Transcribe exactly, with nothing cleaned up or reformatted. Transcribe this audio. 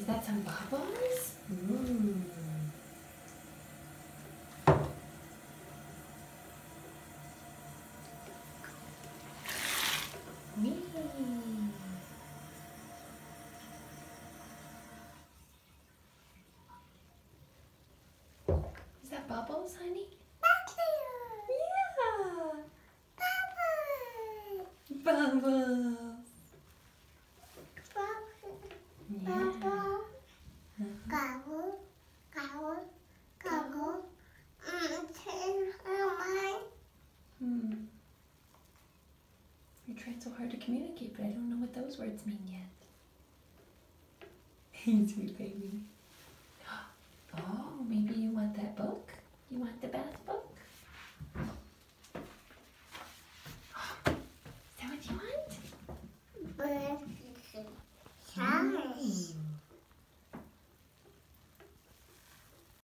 that some bubbles? Ooh. Me. Is that bubbles, honey? Yeah. Bubbles. Yeah. Hmm. You tried so hard to communicate, but I don't know what those words mean yet. Sweet baby. Oh, maybe you want that book? You want the bath book? Is that what you want? Shine.